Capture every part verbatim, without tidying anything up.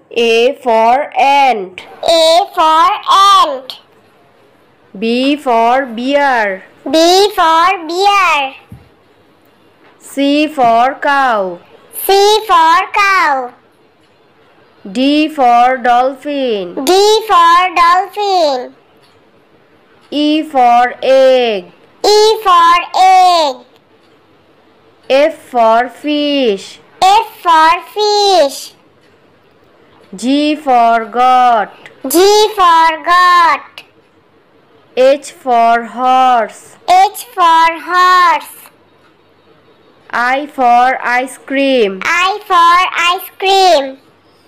A for ant. A for ant. B for bear. B for bear. C for cow. C for cow. D for dolphin. D for dolphin. E for egg. E for egg. F for fish. F for fish. G for goat. G for goat. H for horse. H for horse. I for ice cream. I for ice cream.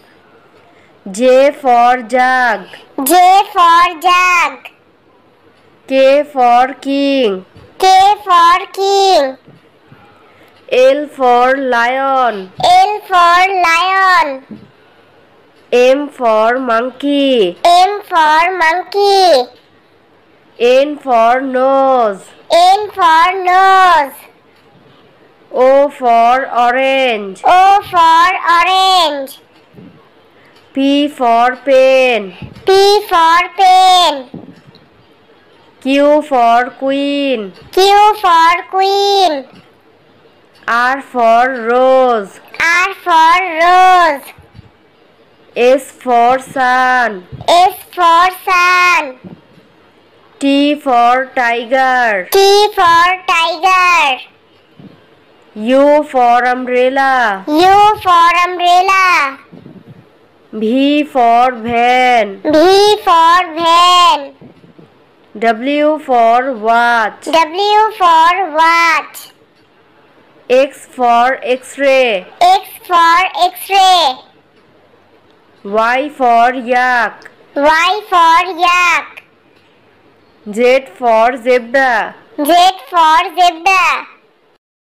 J for jug. J for jug. K for king. K for king. L for lion. L for lion. M for monkey. M for monkey. N for nose. N for nose. O for orange. O for orange. P for pen. P for pen. Q for queen. Q for queen. R for rose. R for rose. S for sun. S for sun. T for tiger. T for tiger. U for umbrella. U for umbrella. V for van. V for van. W for watch. W for watch. X for x-ray. X for x-ray. Y for yak. Y for yak. Z for zebra. Z for zebra.